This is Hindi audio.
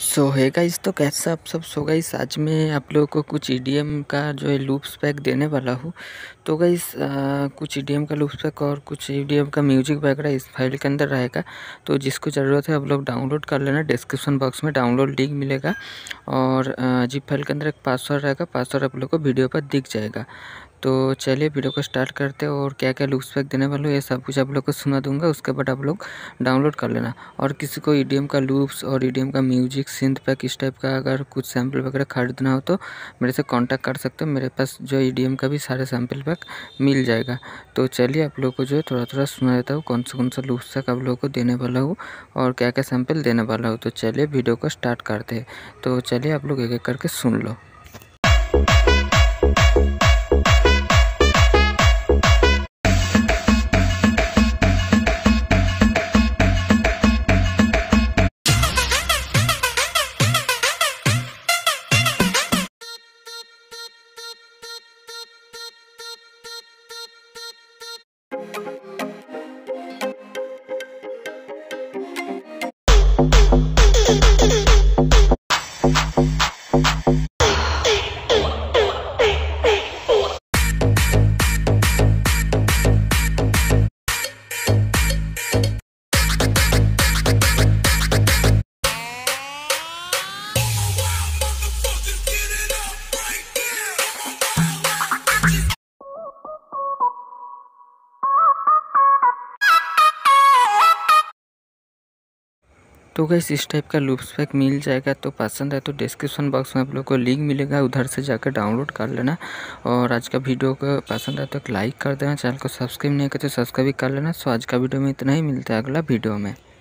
सो है गाइस, तो कैसे आप सब। सो गाइस, आज मैं आप लोगों को कुछ ईडीएम का जो है लूप्स पैक देने वाला हूँ। तो गाइस, कुछ ईडीएम का लूप्स पैक और कुछ ईडीएम का म्यूजिक वगैरह इस फाइल के अंदर रहेगा। तो जिसको ज़रूरत है आप लोग डाउनलोड कर लेना। डिस्क्रिप्शन बॉक्स में डाउनलोड लिंक मिलेगा और जिप फाइल के अंदर एक पासवर्ड रहेगा। पासवर्ड आप लोग को वीडियो पर दिख जाएगा। तो चलिए वीडियो को स्टार्ट करते हैं और क्या क्या लूप्स पैक देने वाला हूँ ये सब कुछ आप लोग को सुना दूंगा। उसके बाद आप लोग डाउनलोड कर लेना। और किसी को ईडीएम का लूप्स और ईडीएम का म्यूजिक सिंथ पैक इस टाइप का अगर कुछ सैम्पल वगैरह खरीदना हो तो मेरे से कांटेक्ट कर सकते हो। मेरे पास जो ईडीएम का भी सारे सैम्पल पैक मिल जाएगा। तो चलिए आप लोग को जो है थोड़ा थोड़ा सुना देता हूँ कौन सा लूप्स पैक आप लोगों को देने वाला हूँ और क्या क्या सैम्पल देने वाला हूँ। तो चलिए वीडियो को स्टार्ट करते हैं। तो चलिए आप लोग एक एक करके सुन लो। तो गाइस, इस टाइप का लूप्स पैक मिल जाएगा। तो पसंद है तो डिस्क्रिप्शन बॉक्स में आप लोग को लिंक मिलेगा, उधर से जाकर डाउनलोड कर लेना। और आज का वीडियो को पसंद है तो एक लाइक कर देना। चैनल को सब्सक्राइब नहीं करते तो सब्सक्राइब कर लेना। सो आज का वीडियो में इतना ही, मिलता है अगला वीडियो में।